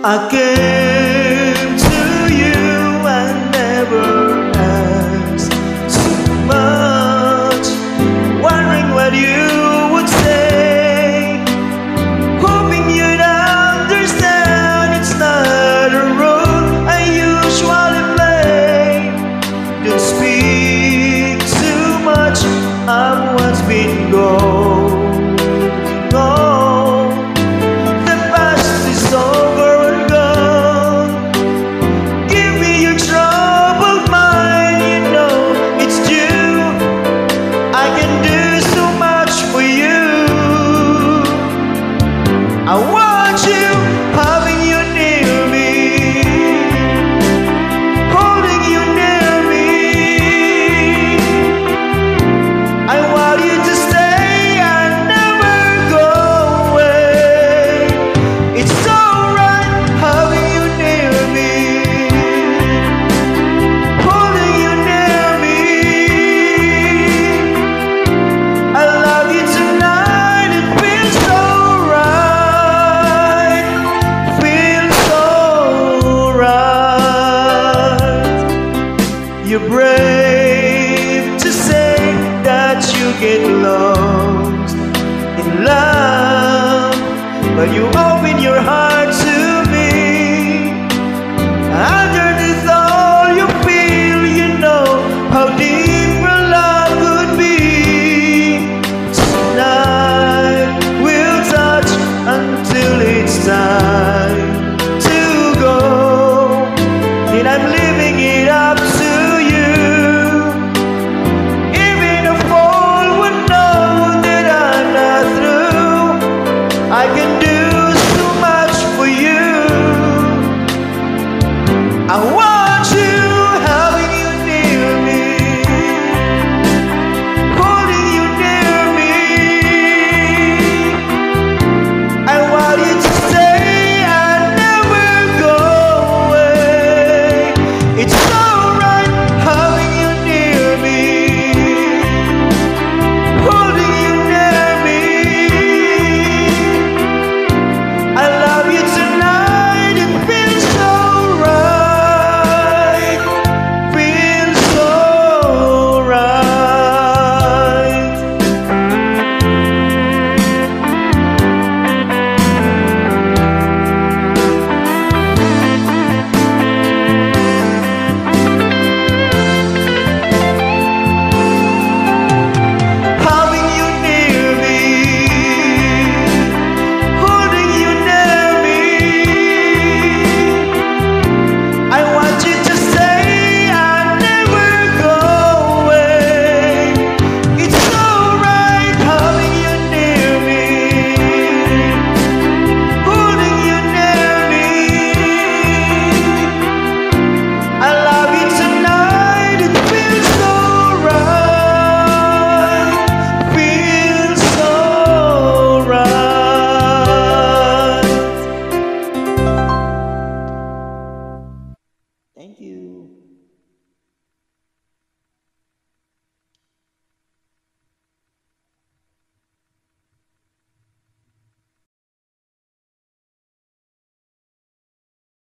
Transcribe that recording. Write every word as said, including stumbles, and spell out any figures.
I came to you and never asked too much, wondering what you would say, hoping you'd understand it's not a role I usually play. Don't speak too much of what's been going on. The past is over. I want you, having you near me, holding you near me. I want you to stay and never go away. It's alright having you near me, holding you near me. I love you tonight, it feels so you're brave to say that you get lost in love, but you open your heart to me. Underneath all you feel, you know how deep your love could be. Tonight we'll touch until it's time to go, and I'm leaving it up to I can do